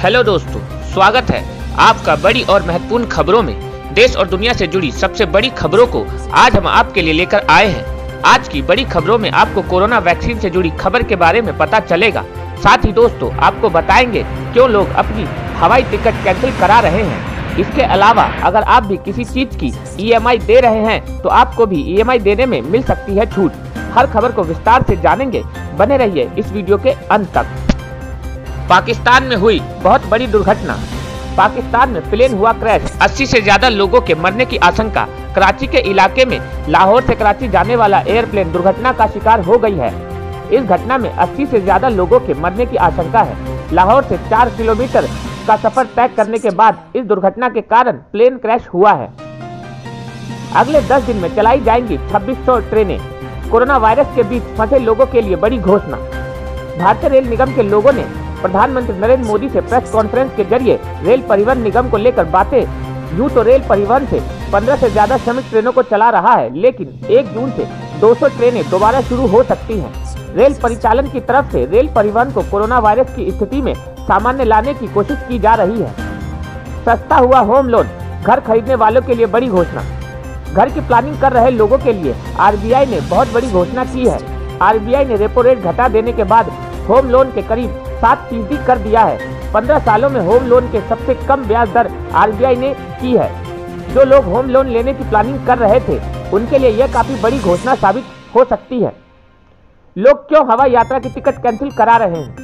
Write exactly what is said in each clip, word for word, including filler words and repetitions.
Hello दोस्तों, स्वागत है आपका बड़ी और महत्वपूर्ण खबरों में। देश और दुनिया से जुड़ी सबसे बड़ी खबरों को आज हम आपके लिए लेकर आए हैं। आज की बड़ी खबरों में आपको कोरोना वैक्सीन से जुड़ी खबर के बारे में पता चलेगा। साथ ही दोस्तों आपको बताएंगे क्यों लोग अपनी हवाई टिकट कैंसिल करा रहे हैं। इसके अलावा अगर आप भी किसी चीज की ई एम आई दे रहे हैं तो आपको भी ई एम आई देने में मिल सकती है छूट। हर खबर को विस्तार से जानेंगे, बने रहिए इस वीडियो के अंत तक। पाकिस्तान में हुई बहुत बड़ी दुर्घटना। पाकिस्तान में प्लेन हुआ क्रैश, अस्सी से ज्यादा लोगों के मरने की आशंका। कराची के इलाके में लाहौर से कराची जाने वाला एयरप्लेन दुर्घटना का शिकार हो गई है। इस घटना में अस्सी से ज्यादा लोगों के मरने की आशंका है। लाहौर से चार किलोमीटर का सफर तय करने के बाद इस दुर्घटना के कारण प्लेन क्रैश हुआ है। अगले दस दिन में चलाई जाएंगी छब्बीस सौ ट्रेनें। कोरोना वायरस के बीच फंसे लोगों के लिए बड़ी घोषणा। भारतीय रेल निगम के लोगों ने प्रधानमंत्री नरेंद्र मोदी से प्रेस कॉन्फ्रेंस के जरिए रेल परिवहन निगम को लेकर बातें। यूं तो रेल परिवहन से पंद्रह से ज्यादा श्रमिक ट्रेनों को चला रहा है, लेकिन एक जून से दो सौ ट्रेनें दोबारा शुरू हो सकती हैं। रेल परिचालन की तरफ से रेल परिवहन को कोरोना वायरस की स्थिति में सामान्य लाने की कोशिश की जा रही है। सस्ता हुआ होम लोन, घर खरीदने वालों के लिए बड़ी घोषणा। घर की प्लानिंग कर रहे लोगों के लिए आर बी आई ने बहुत बड़ी घोषणा की है। आर बी आई ने रेपो रेट घटा देने के बाद होम लोन के करीब सात फीसदी कर दिया है। पंद्रह सालों में होम लोन के सबसे कम ब्याज दर आर बी आई ने की है। जो लोग होम लोन लेने की प्लानिंग कर रहे थे उनके लिए यह काफी बड़ी घोषणा साबित हो सकती है। लोग क्यों हवाई यात्रा की टिकट कैंसिल करा रहे हैं?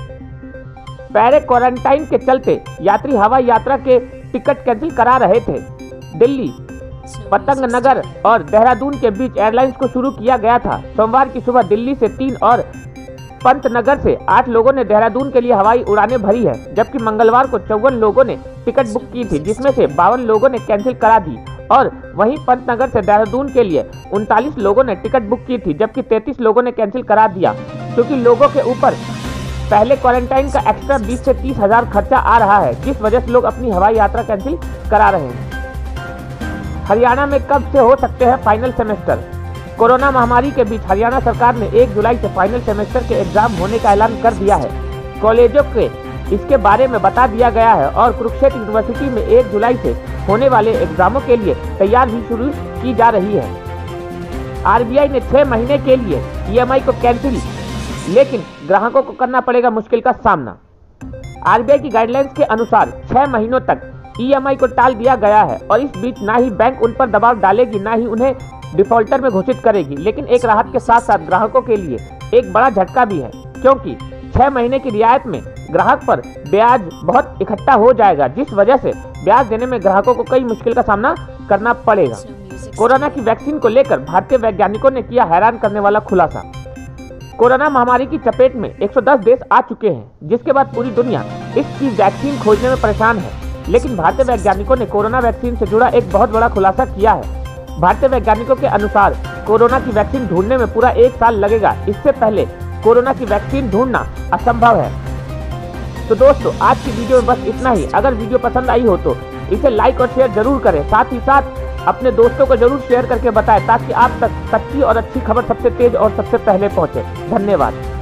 पहले क्वारंटाइन के चलते यात्री हवाई यात्रा के टिकट कैंसिल करा रहे थे। दिल्ली, पतंग नगर और देहरादून के बीच एयरलाइंस को शुरू किया गया था। सोमवार की सुबह दिल्ली से तीन और पंतनगर से आठ लोगों ने देहरादून के लिए हवाई उड़ानें भरी है, जबकि मंगलवार को चौवन लोगों ने टिकट बुक की थी, जिसमें से बावन लोगों ने कैंसिल करा दी। और वहीं पंतनगर से देहरादून के लिए उनतालीस लोगों ने टिकट बुक की थी, जबकि तैंतीस लोगों ने कैंसिल करा दिया, क्योंकि लोगों के ऊपर पहले क्वारंटाइन का एक्स्ट्रा बीस से तीस हजार खर्चा आ रहा है, जिस वजह से लोग अपनी हवाई यात्रा कैंसिल करा रहे हैं। हरियाणा में कब से हो सकते हैं फाइनल सेमेस्टर? कोरोना महामारी के बीच हरियाणा सरकार ने एक जुलाई से फाइनल सेमेस्टर के एग्जाम होने का ऐलान कर दिया है। कॉलेजों के इसके बारे में बता दिया गया है और कुरुक्षेत्र यूनिवर्सिटी में एक जुलाई से होने वाले एग्जामों के लिए तैयार भी शुरू की जा रही है। आर बी आई ने छह महीने के लिए ई एम आई को कैंसिल, लेकिन ग्राहकों को करना पड़ेगा मुश्किल का सामना। आर बी आई की गाइडलाइंस के अनुसार छह महीनों तक ई एम आई को टाल दिया गया है और इस बीच ना ही बैंक उन पर दबाव डालेगी, ना ही उन्हें डिफॉल्टर में घोषित करेगी। लेकिन एक राहत के साथ साथ ग्राहकों के लिए एक बड़ा झटका भी है, क्योंकि छह महीने की रियायत में ग्राहक पर ब्याज बहुत इकट्ठा हो जाएगा, जिस वजह से ब्याज देने में ग्राहकों को कई मुश्किल का सामना करना पड़ेगा। कोरोना की वैक्सीन को लेकर भारतीय वैज्ञानिकों ने किया हैरान करने वाला खुलासा। कोरोना महामारी की चपेट में एक सौ दस देश आ चुके हैं, जिसके बाद पूरी दुनिया इसकी वैक्सीन खोजने में परेशान है। लेकिन भारतीय वैज्ञानिकों ने कोरोना वैक्सीन से जुड़ा एक बहुत बड़ा खुलासा किया है। भारतीय वैज्ञानिकों के अनुसार कोरोना की वैक्सीन ढूंढने में पूरा एक साल लगेगा। इससे पहले कोरोना की वैक्सीन ढूंढना असंभव है। तो दोस्तों आज की वीडियो में बस इतना ही। अगर वीडियो पसंद आई हो तो इसे लाइक और शेयर जरूर करें। साथ ही साथ अपने दोस्तों को जरूर शेयर करके बताएं, ताकि आप तक सच्ची और अच्छी खबर सबसे तेज और सबसे पहले पहुंचे। धन्यवाद।